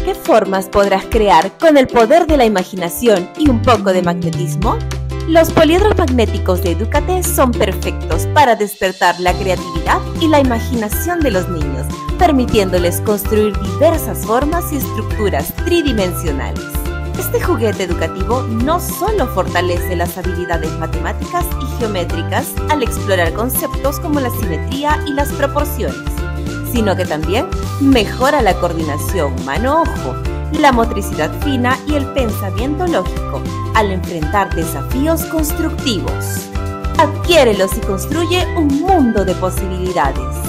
¿Qué formas podrás crear con el poder de la imaginación y un poco de magnetismo? Los poliedros magnéticos de Educate son perfectos para despertar la creatividad y la imaginación de los niños, permitiéndoles construir diversas formas y estructuras tridimensionales. Este juguete educativo no solo fortalece las habilidades matemáticas y geométricas al explorar conceptos como la simetría y las proporciones, sino que también mejora la coordinación mano-ojo, la motricidad fina y el pensamiento lógico al enfrentar desafíos constructivos. Adquiérelos y construye un mundo de posibilidades.